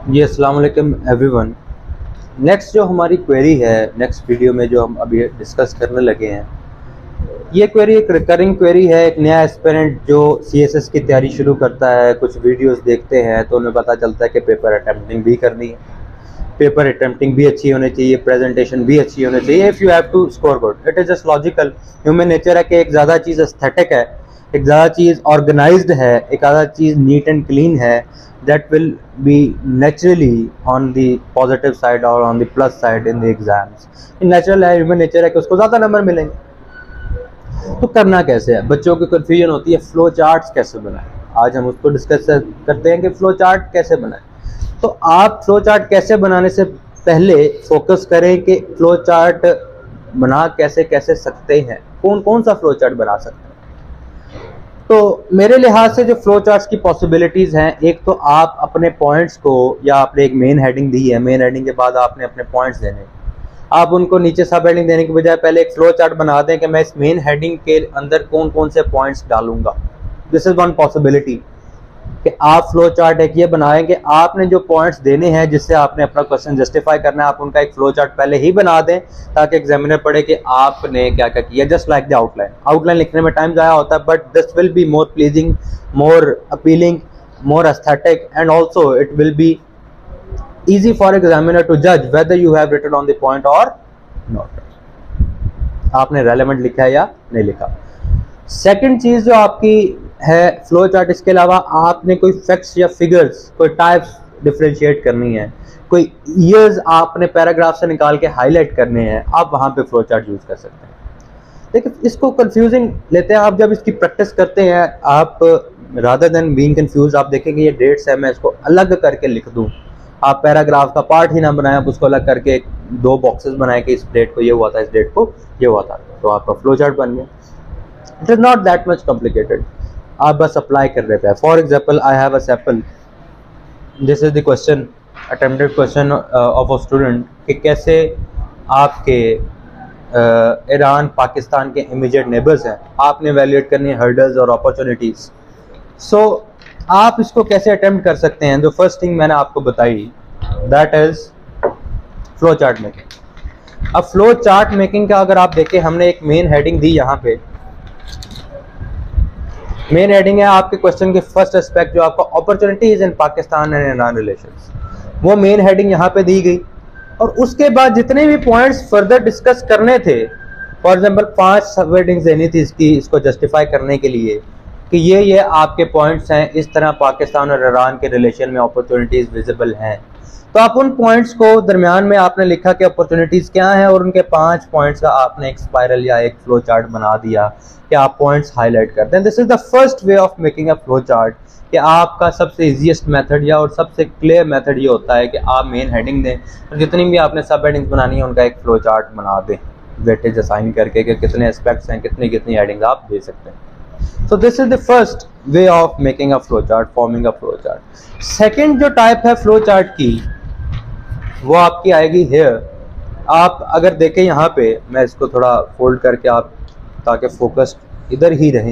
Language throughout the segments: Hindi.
जी अस्सलाम वालेकुम एवरीवन। नेक्स्ट जो हमारी क्वेरी है, नेक्स्ट वीडियो में जो हम अभी डिस्कस करने लगे हैं, ये क्वेरी एक रिकरिंग क्वेरी है। एक नया एस्पिरेंट जो सीएसएस की तैयारी शुरू करता है, कुछ वीडियोस देखते हैं तो उन्हें पता चलता है कि पेपर अटेम्प्टिंग भी करनी है, पेपर अटेम्प्टिंग भी अच्छी होनी चाहिए, प्रेजेंटेशन भी अच्छी होनी चाहिए if you have to score good. It is just logical, human nature है कि एक ज़्यादा चीज़ एस्थेटिक है, एक ज़्यादा चीज़ ऑर्गेनाइज्ड है, एक ज़्यादा चीज़ नीट एंड क्लीन है, that will be naturally on the positive side or on the plus side in the exams. Natural है, ह्यूमन नेचर है कि उसको ज़्यादा नंबर मिलेंगे। तो करना कैसे है? बच्चों की कन्फ्यूजन होती है फ्लो चार्ट्स कैसे बनाएं। आज हम उसको डिस्कस करते हैं कि फ्लो चार्ट कैसे बनाएं। तो आप फ्लो चार्ट कैसे बनाने से पहले फोकस करें कि फ्लो चार्ट बना कैसे कैसे सकते हैं, कौन कौन सा फ्लो चार्ट बना सकते हैं। तो मेरे लिहाज से जो फ्लो चार्ट्स की पॉसिबिलिटीज़ हैं, एक तो आप अपने पॉइंट्स को, या आपने एक मेन हेडिंग दी है, मेन हेडिंग के बाद आपने अपने पॉइंट्स देने, आप उनको नीचे सब हेडिंग देने के बजाय पहले एक फ्लो चार्ट बना दें कि मैं इस मेन हेडिंग के अंदर कौन कौन से पॉइंट्स डालूंगा। दिस इज़ वन पॉसिबिलिटी कि आप फ्लो चार्ट एक ये बनाएं कि आपने जो पॉइंट्स देने हैं जिससे आपने अपना क्वेश्चन जस्टिफाई करना है, आप उनका एक फ्लो चार्ट पहले ही बना दें ताकि एग्जामिनर पढ़े कि आपने क्या क्या किया। Just like the outline, outline लिखने में टाइम ज़ाया होता है, but this will be more pleasing, more appealing, more aesthetic, and also it will be easy for examiner to judge whether you have written on the point or not, आपने relevant लिखा है या नहीं लिखा। सेकंड चीज़ जो आपकी है फ्लो चार्ट, इसके अलावा आपने कोई फैक्ट्स या फिगर्स, कोई टाइप्स डिफ्रेंशिएट करनी है, कोई ईयर्स आपने पैराग्राफ से निकाल के हाईलाइट करने हैं, आप वहाँ पे फ्लो चार्ट यूज़ कर सकते हैं। देखिए इसको कंफ्यूजिंग लेते हैं, आप जब इसकी प्रैक्टिस करते हैं, आप रादर देन बीइंग कंफ्यूज, आप देखेंगे ये डेट्स है, मैं इसको अलग करके लिख दूँ, आप पैराग्राफ का पार्ट ही ना बनाएं, आप उसको अलग करके दो बॉक्सेस बनाएं कि इस डेट को ये हुआ था, इस डेट को ये हुआ था, तो आपका फ्लो चार्ट बन गया। It is not that much complicated, आप बस अप्लाई कर देते हैं। For example I have a sample, this is the question, attempted question of a student कि कैसे आपके ईरान पाकिस्तान के इमीडिएट नेबर्स हैं, आपने वैल्यूएट करनी है हर्डल्स और अपॉर्चुनिटीज़। सो आप इसको कैसे अटेम्प्ट कर सकते हैं, जो फर्स्ट थिंग मैंने आपको बताई that is flow chart making. अब फ्लो चार्ट मेकिंग का अगर आप देखें, हमने एक मेन हेडिंग दी, यहाँ पे मेन हेडिंग है आपके क्वेश्चन के फर्स्ट एस्पेक्ट जो आपका opportunities in Pakistan and Iran relations, वो मेन हेडिंग यहाँ पे दी गई। और उसके बाद जितने भी पॉइंट्स फर्दर डिस्कस करने थे, फॉर एग्जांपल 5 सब हेडिंग्स देनी थी इसको जस्टिफाई करने के लिए कि ये आपके पॉइंट्स हैं, इस तरह पाकिस्तान और ईरान के रिलेशन में अपॉर्चुनिटीज विजिबल हैं। तो आप उन पॉइंट्स को दरमियान में आपने लिखा कि अपॉर्चुनिटीज़ क्या हैं, और उनके 5 पॉइंट्स का आपने एक स्पाइरल या एक फ्लो चार्ट बना दिया कि आप पॉइंट्स हाईलाइट करते हैं। This is the first way of making a flow chart, कि आपका सबसे इजीएस्ट मेथड या और सबसे क्लियर मेथड ये होता है कि आप मेन हेडिंग दें और जितनी भी आपने सब हेडिंग्स बनानी है उनका एक फ्लो चार्ट बना दें, वेटेज असाइन करके कि कितने एस्पेक्ट्स हैं, कितनी कितनी हेडिंग्स आप दे सकते हैं। So this is the first way of making a flow chart, forming a flow chart. Second जो टाइप है फ्लो चार्ट की, वो आपकी आएगी here। आप अगर देखें यहाँ पे, मैं इसको थोड़ा फोल्ड करके आप, ताकि फोकस इधर ही रहे,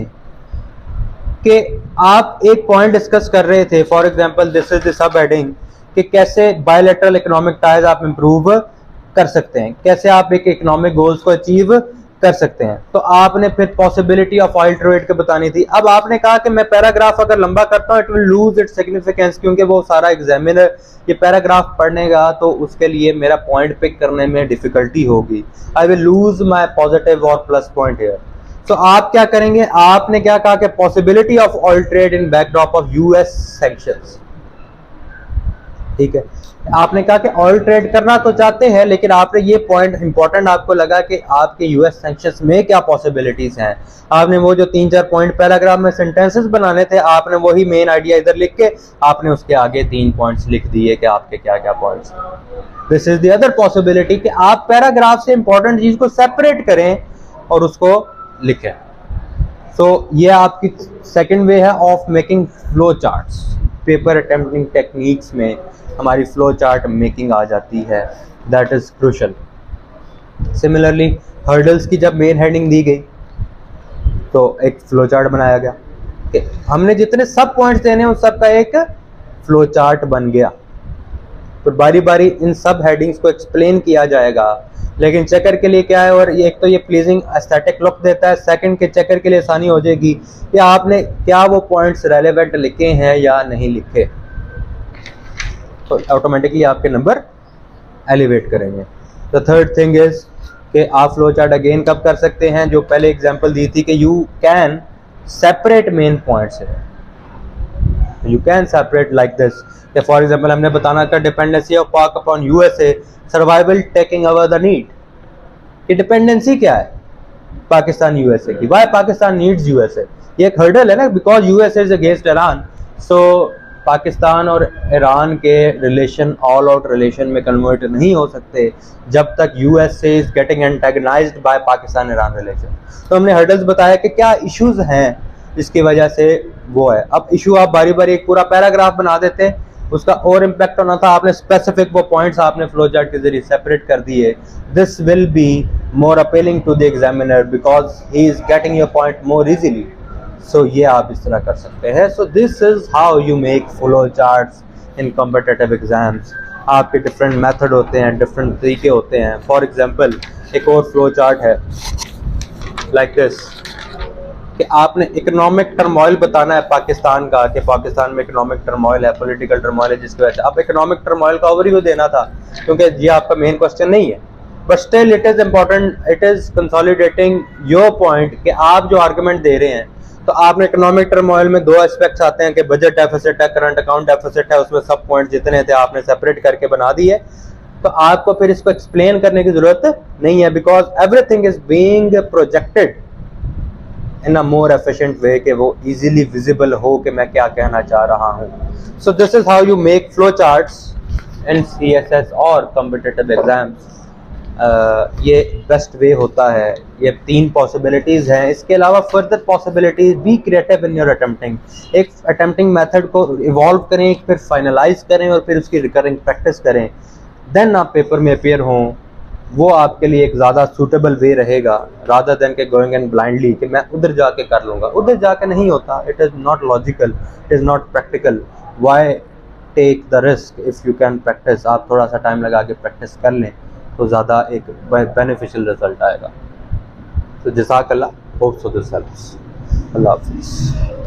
कि आप एक पॉइंट डिस्कस कर रहे थे, for example this is the sub heading कि कैसे बायलैटरल इकोनॉमिक टाइज आप इंप्रूव कर सकते हैं, कैसे आप एक इकोनॉमिक गोल्स को अचीव कर सकते हैं। तो आपने फिर पॉसिबिलिटी ऑफ ऑयल ट्रेड के बतानी थी। अब आपने कहा कि मैं पैराग्राफ अगर लंबा करता हूं, it will lose its significance, क्योंकि वो सारा एग्जामिनर ये पैराग्राफ पढ़नेगा तो उसके लिए मेरा पॉइंट पिक करने में डिफिकल्टी होगी, I will lose my positive और प्लस पॉइंट हियर। तो आप क्या करेंगे, आपने क्या कहा कि possibility of oil trade in backdrop of US sanctions, ठीक है। आपने कहा कि ऑयल ट्रेड करना तो चाहते हैं, लेकिन आपने ये पॉइंट इंपॉर्टेंट आपको लगा कि आपके यूएस सैंक्शंस में क्या पॉसिबिलिटीज हैं। आपने वो जो 3-4 पॉइंट पैराग्राफ में सेंटेंसेस बनाने थे, आपने वही मेन आइडिया इधर लिख के आपने उसके आगे 3 पॉइंट्स लिख दिए कि आपके क्या क्या points. This is the other possibility कि आप पैराग्राफ से इंपॉर्टेंट चीज को सेपरेट करें और उसको लिखें। तो ये आपकी सेकेंड वे है of making flow charts. Paper attempting techniques में हमारी फ्लो चार्ट मेकिंग आ जाती है, that is crucial. Similarly hurdles की जब मेन हेडिंग दी गई तो एक फ्लो चार्ट बनाया गया कि हमने जितने सब पॉइंट्स देने हैं उन सब का एक फ्लो चार्ट बन गया। फिर बारी बारी इन सब हेडिंग्स को एक्सप्लेन किया जाएगा। लेकिन चेकर के लिए क्या है, और एक तो ये प्लीजिंग एस्थेटिक लुक देता है, सेकंड के चेकर के लिए आसानी हो जाएगी कि आपने क्या वो पॉइंट्स रेलेवेंट लिखे हैं या नहीं लिखे, तो ऑटोमेटिकली आपके नंबर एलिवेट करेंगे। द थर्ड थिंग इज कि आप फ्लो चार्ट अगेन कब कर सकते हैं, जो पहले एग्जांपल दी थी कि you can separate main points है, you can separate like this. For example हमने बताना था dependency of Pak upon USA, survival taking over the need. ये डिपेंडेंसी क्या है पाकिस्तान यूएसए की, व्हाई पाकिस्तान नीड्स यूएसए, ये एक हर्डल है ना, because USA is against Iran. So Pakistan और ईरान के रिलेशन ऑल आउट रिलेशन में कन्वर्ट नहीं हो सकते जब तक USA is getting एंटेगनाइज्ड by Pakistan Iran relation. तो हमने हर्डल्स बताया कि क्या इश्यूज हैं जिसकी वजह से वो है। अब इशू आप बारी बारी एक पूरा पैराग्राफ बना देते, उसका और इम्पैक्ट होना था, आपने स्पेसिफिक वो पॉइंट्स आपने फ्लो चार्ट के जरिए सेपरेट कर दिए। This will be more appealing to the examiner because he is getting your point more easily. So ये आप इस तरह कर सकते हैं। So this is how you make flow charts in competitive exams. आपके डिफरेंट मेथड होते हैं, डिफरेंट तरीके होते हैं। फॉर एग्जाम्पल एक और फ्लो चार्ट है लाइक दिस कि आपने इकोनॉमिक टर्मोइल बताना है पाकिस्तान का, कि पाकिस्तान में इकोनॉमिक टर्मोइल है, पॉलिटिकल टर्मोइल है, जिसकी वजह से आप इकोनॉमिक टर्मोइल का ओवरव्यू देना था, क्योंकि ये आपका मेन क्वेश्चन नहीं है। But still it is important, it is consolidating your point कि आप जो आर्गुमेंट दे रहे हैं, तो आपने इकोनॉमिक टर्मोइल में दो एस्पेक्ट्स आते हैं कि बजट डेफिसिट है, करंट अकाउंट डेफिसिट है, उसमें सब पॉइंट जितने थे आपने सेपरेट करके बना दिए। तो आपको फिर इसको एक्सप्लेन करने की जरूरत नहीं है, because everything is being projected in a more efficient way कि वो इजीली विजिबल हो कि मैं क्या कहना चाह रहा हूँ। So this is how you make flow charts in CSS और कॉम्पिटिटिव एग्जाम्स। ये बेस्ट वे होता है। ये 3 पॉसिबिलिटीज़ हैं। इसके अलावा further possibilities, be creative in your attempting. एक अटेम्प्टिंग मेथड को इवॉल्व करें, फिर फाइनलाइज करें और फिर उसकी रिकरिंग प्रैक्टिस करें, देन आप पेपर में अपेयर हों। वो आपके लिए एक ज़्यादा सूटेबल वे रहेगा रादर देन के गोइंग एंड ब्लाइंडली कि मैं उधर जाके कर लूँगा। उधर जाके नहीं होता, it is not logical, it is not practical. Why take the risk if you can practice. आप थोड़ा सा टाइम लगा के प्रैक्टिस कर लें तो ज़्यादा एक बेनिफिशियल रिजल्ट आएगा। तो जज़ाकल्लाह, होप सो दिस हेल्प्स। अल्लाह हाफिज़।